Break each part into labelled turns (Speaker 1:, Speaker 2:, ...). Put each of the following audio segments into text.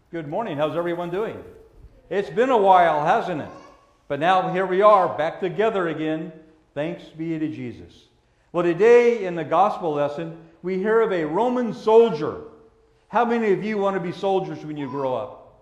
Speaker 1: Good morning. How's everyone doing? It's been a while, hasn't it? But now here we are, back together again. Thanks be to Jesus. Well, today in the gospel lesson, we hear of a Roman soldier. How many of you want to be soldiers when you grow up?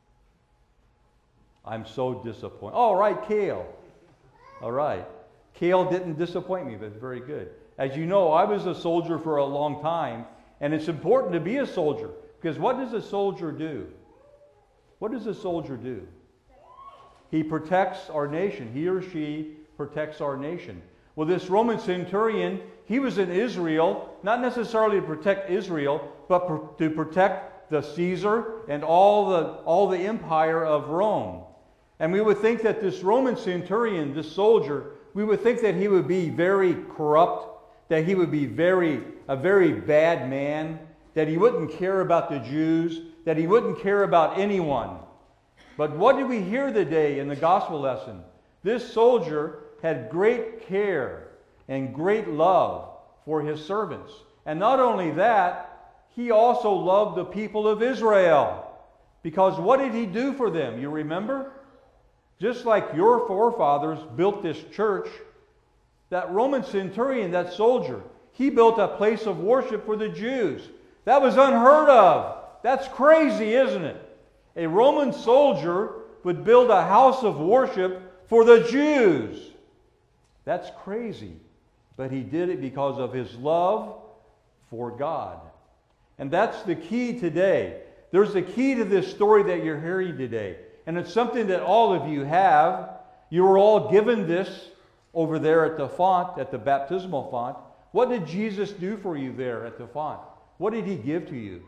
Speaker 1: I'm so disappointed. All right, Kale. All right. Kale didn't disappoint me, but very good. As you know, I was a soldier for a long time, and it's important to be a soldier, because what does a soldier do? What does a soldier do? He protects our nation. He or she protects our nation. Well, this Roman centurion, he was in Israel, not necessarily to protect Israel, but to protect the Caesar and all the empire of Rome. And we would think that this Roman centurion, this soldier, we would think that he would be very corrupt, that he would be a very bad man, that he wouldn't care about the Jews, that he wouldn't care about anyone. But what did we hear today in the gospel lesson? This soldier had great care and great love for his servants. And not only that, he also loved the people of Israel. Because what did he do for them? You remember? Just like your forefathers built this church, that Roman centurion, that soldier, he built a place of worship for the Jews. That was unheard of. That's crazy, isn't it? A Roman soldier would build a house of worship for the Jews. That's crazy. But he did it because of his love for God. And that's the key today. There's a key to this story that you're hearing today. And it's something that all of you have. You were all given this over there at the font, at the baptismal font. What did Jesus do for you there at the font? What did he give to you?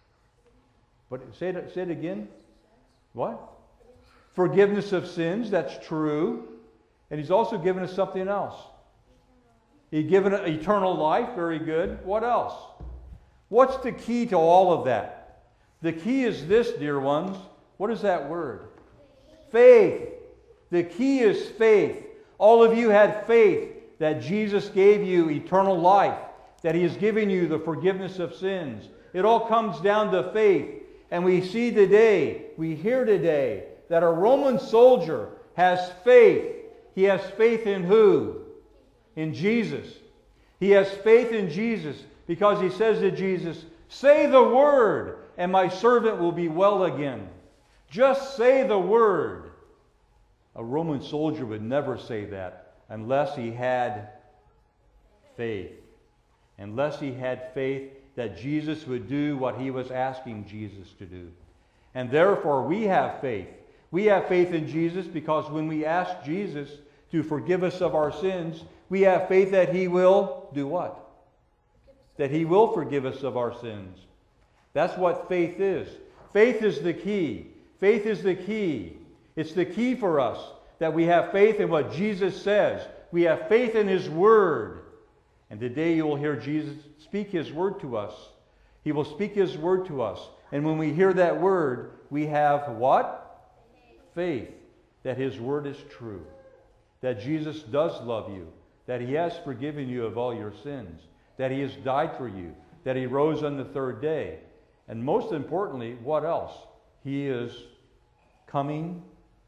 Speaker 1: Say it again. What? Forgiveness of sins. That's true. And he's also given us something else. He's given eternal life. Very good. What else? What's the key to all of that? The key is this, dear ones. What is that word? Faith. The key is faith. All of you had faith that Jesus gave you eternal life, that he has given you the forgiveness of sins. It all comes down to faith. And we see today, we hear today, that a Roman soldier has faith. He has faith in who? In Jesus. He has faith in Jesus because he says to Jesus, "Say the word, and my servant will be well again." Just say the word. A Roman soldier would never say that unless he had faith. Unless he had faith that Jesus would do what he was asking Jesus to do. And therefore we have faith. We have faith in Jesus because when we ask Jesus to forgive us of our sins, we have faith that he will do what? That he will forgive us of our sins. That's what faith is. Faith is the key. Faith is the key. It's the key for us that we have faith in what Jesus says. We have faith in his word. And today you will hear Jesus speak his word to us. He will speak his word to us. And when we hear that word, we have what? Faith that his word is true. That Jesus does love you. That he has forgiven you of all your sins. That he has died for you. That he rose on the third day. And most importantly, what else? He is coming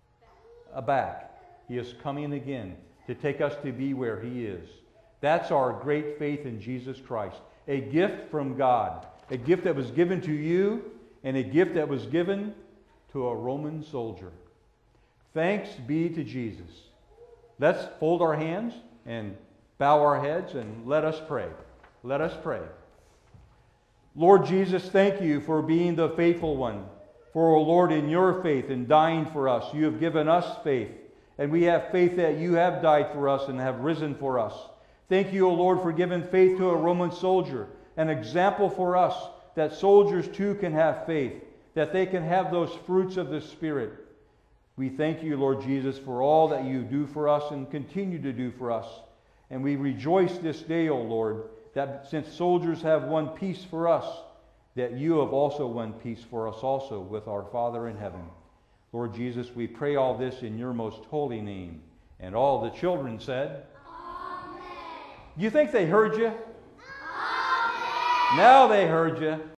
Speaker 1: back. He is coming again to take us to be where he is. That's our great faith in Jesus Christ. A gift from God. A gift that was given to you and a gift that was given to a Roman soldier. Thanks be to Jesus. Let's fold our hands and bow our heads and let us pray. Let us pray. Lord Jesus, thank you for being the faithful one. For, O Lord, in your faith and dying for us, you have given us faith. And we have faith that you have died for us and have risen for us. Thank you, O Lord, for giving faith to a Roman soldier, an example for us that soldiers too can have faith, that they can have those fruits of the Spirit. We thank you, Lord Jesus, for all that you do for us and continue to do for us. And we rejoice this day, O Lord, that since soldiers have won peace for us, that you have also won peace for us also with our Father in heaven. Lord Jesus, we pray all this in your most holy name. And all the children said, Amen. You think they heard you? Amen. Now they heard you.